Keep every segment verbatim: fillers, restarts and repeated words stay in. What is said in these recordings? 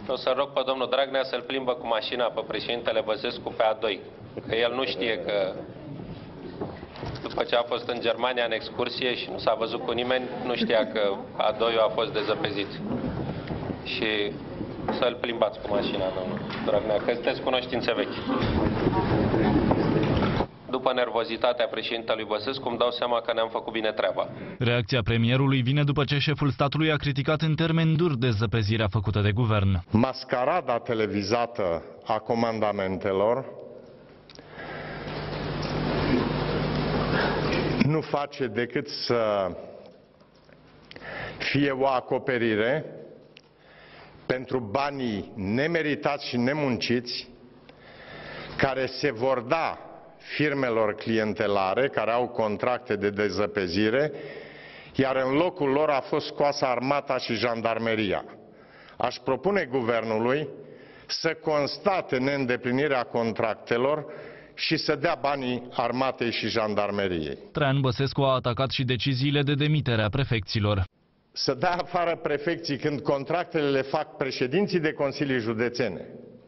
O să rog pe domnul Dragnea să-l plimbă cu mașina pe președintele Băsescu pe A doi. Că el nu știe că după ce a fost în Germania în excursie și nu s-a văzut cu nimeni, nu știa că A doi a fost dezăpezit. Și să-l plimbați cu mașina, domnul Dragnea, că sunteți cunoștințe vechi. După nervozitatea președintelui Băsescu, îmi dau seama că ne-am făcut bine treaba. Reacția premierului vine după ce șeful statului a criticat în termeni dur dezăpezirea făcută de guvern. Mascarada televizată a comandamentelor nu face decât să fie o acoperire pentru banii nemeritați și nemunciți care se vor da firmelor clientelare care au contracte de dezăpezire, iar în locul lor a fost scoasă armata și jandarmeria. Aș propune guvernului să constate neîndeplinirea contractelor și să dea banii armatei și jandarmeriei. Traian Băsescu a atacat și deciziile de demitere a prefecților. Să dea afară prefecții când contractele le fac președinții de consilii județene,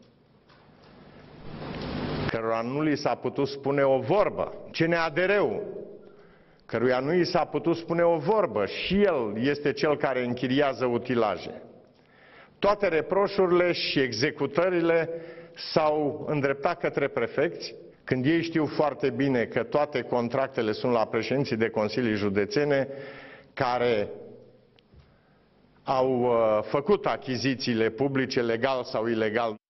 cărora nu li s-a putut spune o vorbă. C N A D R-ul, căruia nu i s-a putut spune o vorbă, și el este cel care închiriază utilaje. Toate reproșurile și executările s-au îndreptat către prefecți, când ei știu foarte bine că toate contractele sunt la președinții de consilii județene care au uh, făcut achizițiile publice legal sau ilegal.